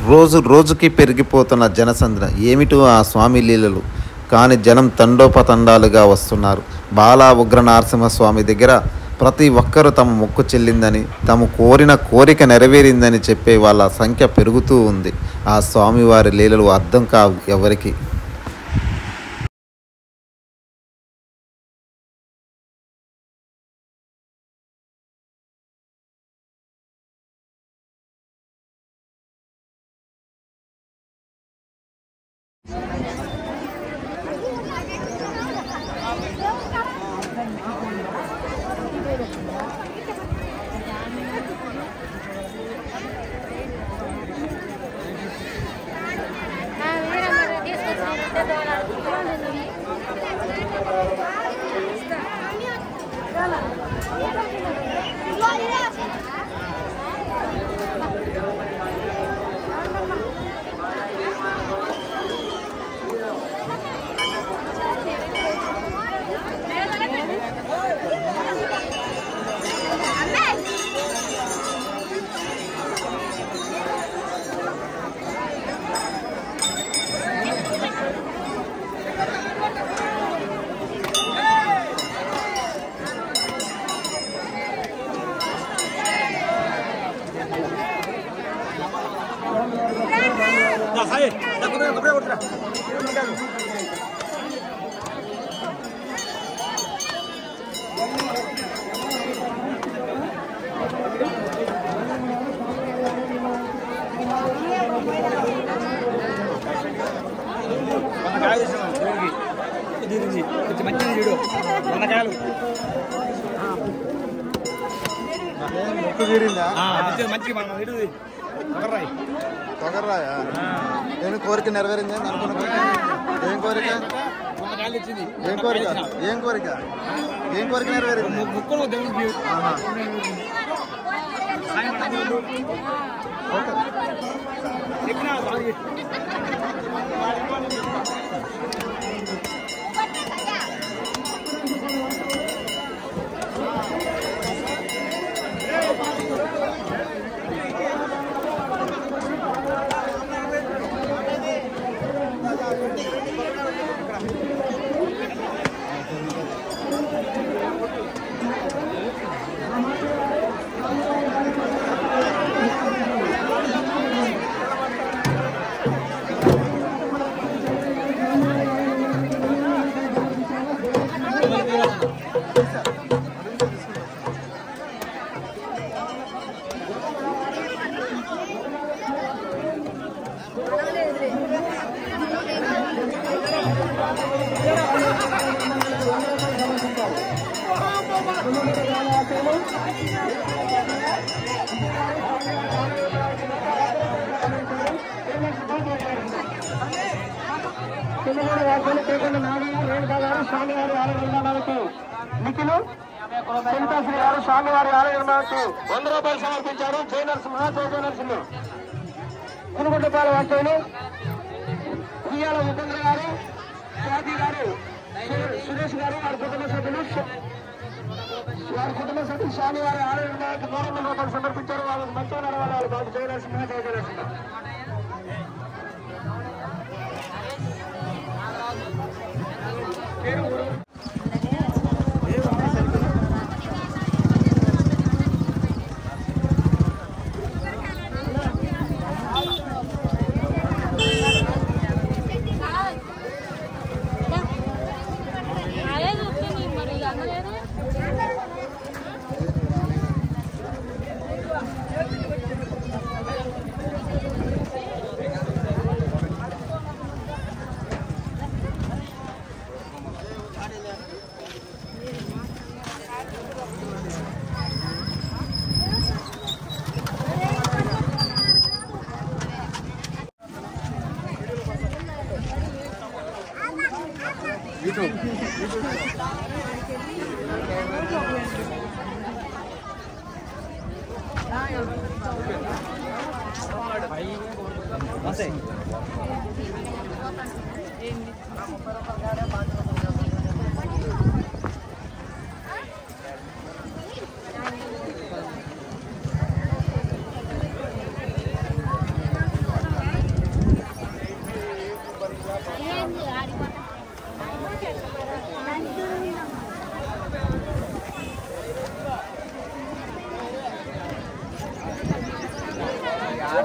రోజు రోజుకి పెరిగిపోతున్న జనసంద్ర ఏమిటో ఆ స్వామి లీలలు. కానీ జనం తండోపతండాలుగా వస్తున్నారు. బాలా ఉగ్ర నరసింహస్వామి దగ్గర ప్రతి ఒక్కరూ తమ మొక్కు చెల్లిందని, తాము కోరిన కోరిక నెరవేరిందని చెప్పే వాళ్ళ సంఖ్య పెరుగుతూ ఉంది. ఆ స్వామివారి లీలలు అర్థం కావు ఎవరికి. తొగర్రాయా నేను కోరిక నెరవేరింది అనుకున్నా. ఏం కోరిక ఏం కోరిక ఏం కోరిక ఏం కోరిక నెరవేరింది? స్వామివారి ఆలయ నిర్మాణానికి నిఖిలు శ్రీ గారు స్వామివారి ఆలయ నిర్మాణానికి 100 రూపాయలు సమర్పించారు. జయ నరసింహ జయ నరసింహ కునుగుంటపాల వాక్యులు ఉయ్యాల ఉపేంద్ర గారు, స్వాతి గారు, సురేష్ గారు, వారి కుటుంబ సభ్యులు స్వామివారి ఆలయ నిర్మాణానికి 100 రూపాయలు సమర్పించారు. వాళ్ళకి మంచిగా నడవాలి. బాబు జయ నరసింహ జయ నరసింహ.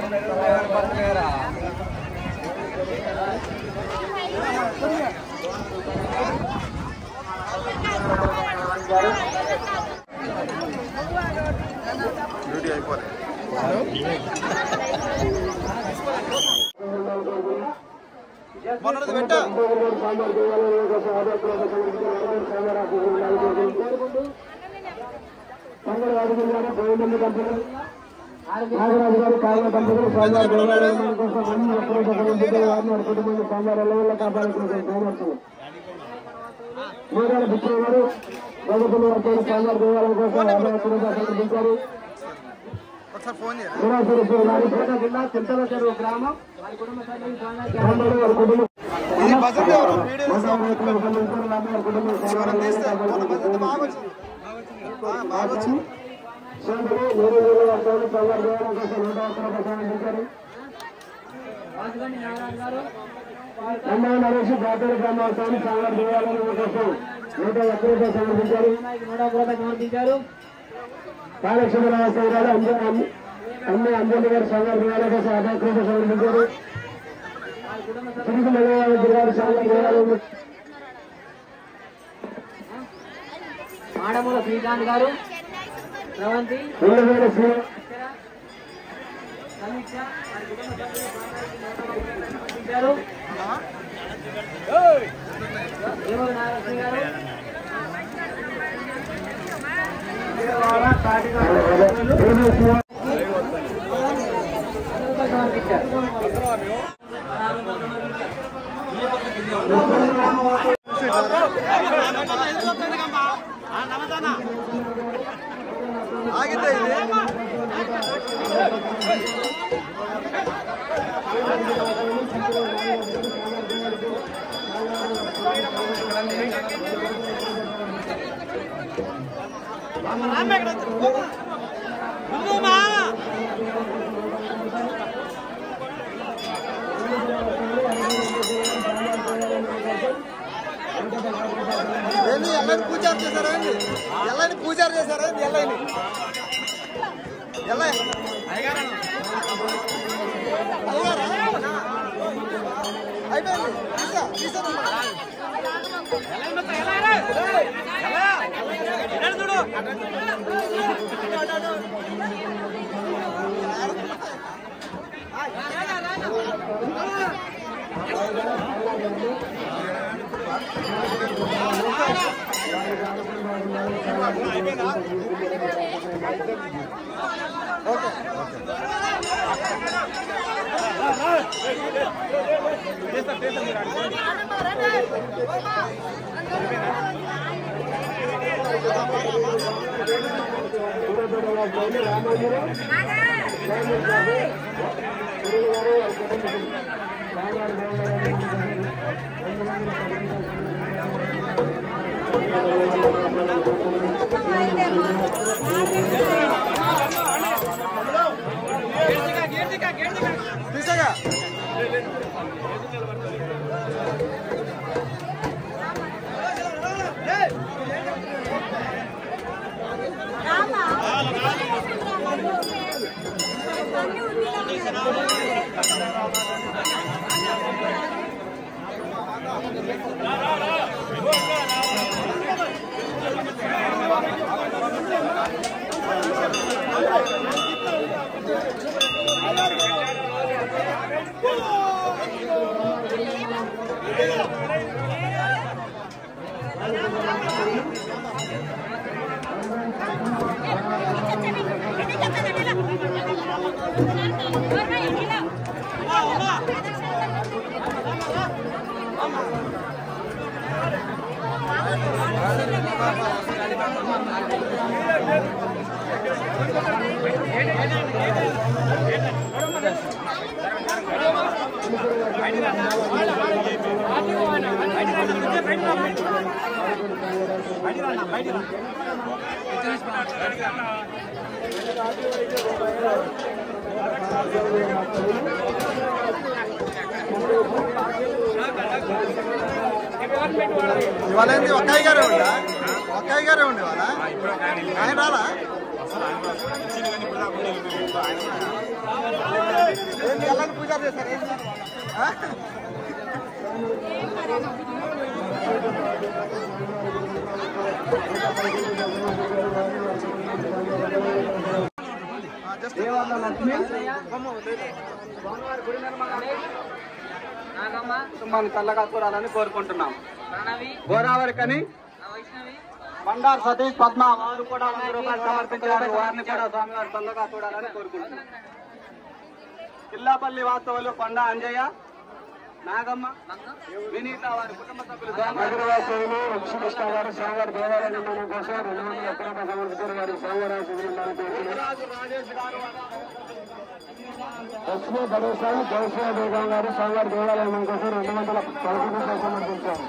డ్యూటీ అయిపోలే మొన్నది పెట్ట నాగరాజు గారు కాయల దంపతులు స్వామివారి దేవాలయం కోసం అన్ని వారిని కుటుంబం స్వామివారి ఎల్లవల్ల కాపాడుకుంటారు కావచ్చు. మూడాల పుత్రులు గారు ప్రభుత్వం వర్గాలు స్వామివారి దేవాలయం కోసం సమర్పించారు. ఒకసారి ఫోన్ చేయాలి. జిల్లా చింతల చెరువు గ్రామం నరేష్ జాతీయ గ్రామోత్సవాన్ని స్వామివారి దేవాలయం కోసం 101 రూపాయలు సమర్పించారు. 100 సమర్పించారు. కాళేశ్వరరావు అన్ని అంజలి గారు స్వామివారి దేవాలయం కోసం 50 రూపాయలు సమర్పించారు. తిరుగు మల్లయ్య జిల్లాల స్వామివారి దేవాలయం మాడమూల శ్రీకాంత్ గారు రవంతి ఆగితే ఇది ఏంది ఎల్లని పూజారు చేశారా అండి? ఎల్లని పూజారు చేశారా అండి? ఎల్లని అయిపోయింది. ఓకే తీసాగా ఇవాళ ఏంటి ఒక్కయ్య గారే ఉండా? ఒక్కయ్య గారే ఉండి ఇవాళ ఆయన రాలా? పూజ చేస్తారు కుటుంబాన్ని చల్లగా చూడాలని కోరుకుంటున్నాం. గోదావరి కని బండారు సతీష్ పద్మ వారు కూడా 100 రూపాయలు సమర్పించారు. వారిని కూడా స్వామివారు చల్లగా చూడాలని కోరుకుంటున్నాం. కిల్లాపల్లి వాస్తవులు కొండ అంజయ్య, నాగమ్మ, వినీత వారి కుటుంబ సభ్యులు నగరవాసులు లక్ష్మీకృష్ణ గారు స్వామివారి దేవాలయ నిర్మాణం కోసం 200 రూపాయలు సమర్పించారు. వారి రాజేష్ గారు లక్ష్మీ గణేశాలు జయశ్రీ బేగం గారు స్వామివారి దేవాలయం కోసం 200 రూపాయలు సమర్పించారు.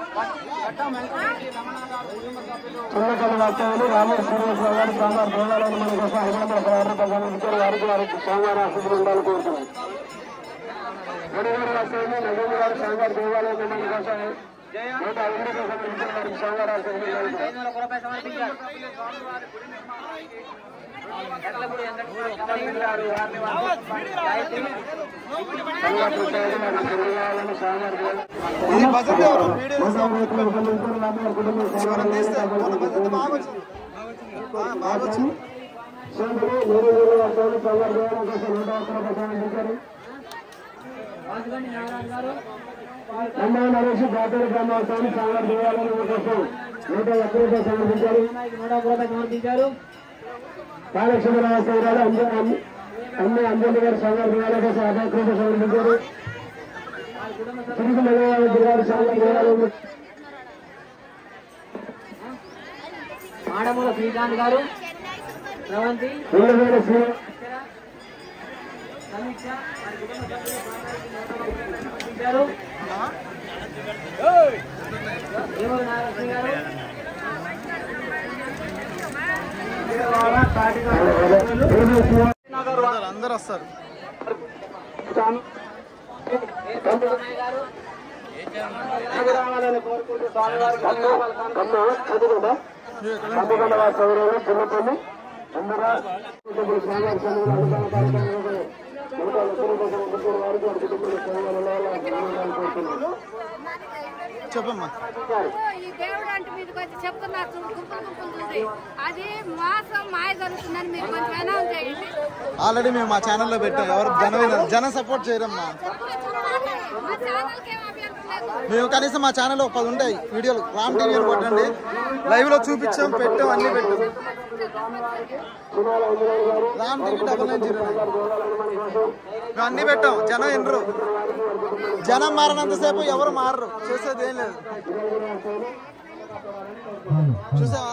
చిన్నకల్లి వాస్తవులు రామేష్ శ్రీనివాసరావు గారు స్వామివారి దేవాలయం నిర్మాణం కోసం 516 రూపాయలు సమర్పించారు. వారికి స్వామివారి ఆశీస్సులు ఉండాలని కోరుతున్నారు. గడివారి వాస్తవులు నగేంద్ర గారు స్వామివారి దేవాలయం నిర్మాణం కోసం 150 రూపాయలు సమర్పించారు. వారికి స్వామివారి ఆశీస్సులు నరేష్ జాతీయ గ్రామోత్సవాన్ని స్వామివారి దేవాలయం కోసం 101 రూపాయలు సమర్పించారు. కాళేశ్వరరావు గారు అమ్మ అంజలి గారు స్వామివారి దేవాలయం కోసం 50 రూపాయలు సమర్పించారు. తిరుగు మల్లయ్య గారు స్వామివారి దేవాలయం మాడమూల శ్రీకాంత్ గారు రవంతి సమీక్ష అందరూ వస్తారు. కోరుకుంటూ స్వామివారి చిన్నపల్లి చెప్పమ్మా. ఈ దేవుడు అంటే మీదకి వచ్చి చెప్తున్నారు గుంపులు అది మాసం మాయ జరుగుతుందని మీరు కొంచెం అనౌన్స్ చేయండి. ఆల్రెడీ మేము మా ఛానల్లో పెట్టాం. ఎవరు జనం సపోర్ట్ చేయరమ్మా. మేము కనీసం మా ఛానల్లో 10 ఉంటాయి వీడియోలు. రామ్ టీవీ కొట్టండి, లైవ్ లో చూపించాం, పెట్టాం, అన్ని పెట్టాం. రామ్ టీవీ 9909 మేము అన్ని పెట్టాం. జనం ఎనరు. జనం మారినంతసేపు ఎవరు మారరు. చేసేది ఏం లేదు. చూసావా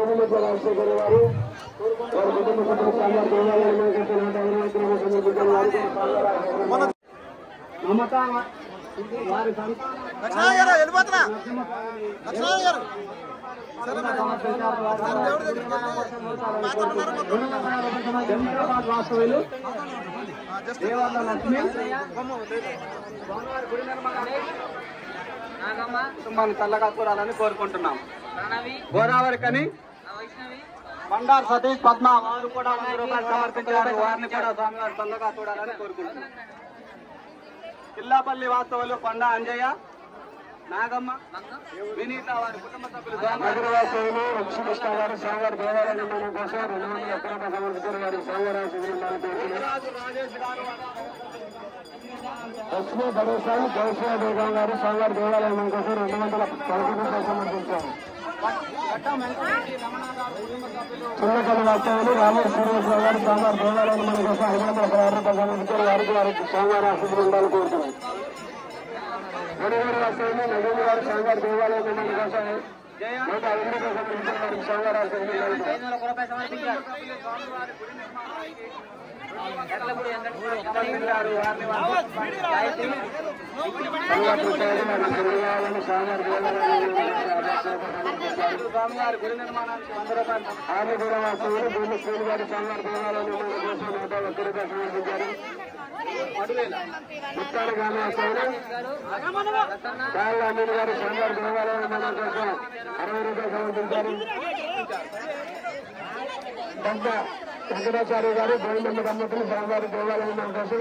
లక్ష్మణ గారు వెళ్ళిపోతున్నా. లక్ష్మణ గారు సరే దేవుడి దగ్గరికి కుటుంబాన్ని చల్లగా చూడాలని కోరుకుంటున్నాం. గోదావరి కని బండారు సతీష్ పద్మ వారు కూడా 100 రూపాయలు సమర్పించారు. వారిని కూడా స్వామివారు చల్లగా చూడాలని కోరుకుంటున్నాం. కిల్లాపల్లి వాస్తవులు కొండ అంజయ్య, నాగమ్మ, వినీత వారి కుటుంబ సభ్యులు నగరవాసులు లక్ష్మీకృష్ణ గారు స్వామివారి దేవాలయ నిర్మాణం కోసం 201 రూపాయలు సమర్పించారు. వారి స్వామివారి రాజేష్ గారు లక్ష్మీ గణేశాలు జయశ్రీ బేగం గారు స్వామివారి దేవాలయం కోసం 210 రూపాయలు సమర్పించారు. చిన్నకల్లి వాస్తవులు రామేష్ శ్రీనివాసరావు గారు స్వామివారి దేవాలయం నిర్మాణం కోసం 516 రూపాయలు సమర్పించారు. వారికి స్వామివారి ఆశీస్సులు ఉండాలని కోరుతున్నారు. గడివారి వాస్తవులు నగేంద్ర గారు స్వామివారి దేవాలయం నిర్మాణం కోసం 150 రూపాయలు సమర్పించారు. వారికి స్వామివారి ఆశీస్సులు స్వామివారి గుడి నిర్మాణానికి 100 రూపాయలు. ఆర్మీగూడ వాస్తవులు భూమి శ్రీని గారి స్వామివారి దేవాలయ నిర్మాణం కోసం 101 రూపాయలు సమర్పించారు. ముత్తాల గ్రామ వాస్తవులు అమీన్ గారు స్వామివారి దేవాలయ నిర్మాణం కోసం 60 రూపాయలు సమర్పించారు. వెంకటాచార్య గారు గోవిందమ్మ దంపతులు స్వామివారి దేవాలయం కోసం